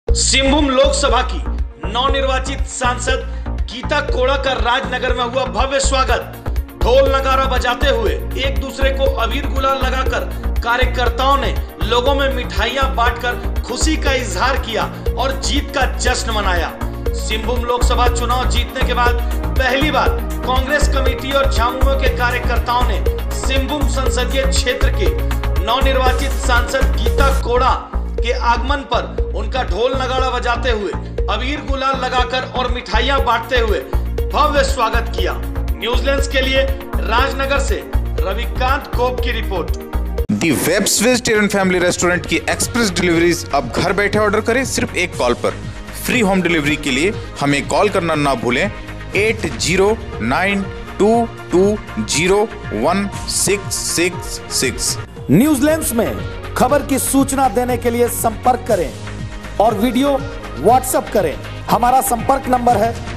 सिंहभूम लोकसभा की नवनिर्वाचित सांसद गीता कोड़ा का राजनगर में हुआ भव्य स्वागत। ढोल नगारा बजाते हुए एक दूसरे को अबीर गुलाल लगाकर कार्यकर्ताओं ने लोगों में मिठाइयां बांटकर खुशी का इजहार किया और जीत का जश्न मनाया। सिंहभूम लोकसभा चुनाव जीतने के बाद पहली बार कांग्रेस कमेटी और झामुमो के कार्यकर्ताओं ने सिंहभूम संसदीय क्षेत्र के नवनिर्वाचित सांसद गीता कोड़ा के आगमन पर उनका ढोल नगाड़ा बजाते हुए अबीर गुलाल लगाकर और मिठाइयां बांटते हुए भव्य स्वागत किया। न्यूजीलैंड के लिए राजनगर से रविकांत गोप की रिपोर्ट। The Webs vegetarian family restaurant की एक्सप्रेस डिलीवरीज अब घर बैठे ऑर्डर करें सिर्फ एक कॉल पर। फ्री होम डिलीवरी के लिए हमें कॉल करना ना भूलें 8092201666। न्यूजीलैंड में खबर की सूचना देने के लिए संपर्क करें और वीडियो व्हाट्सएप करें। हमारा संपर्क नंबर है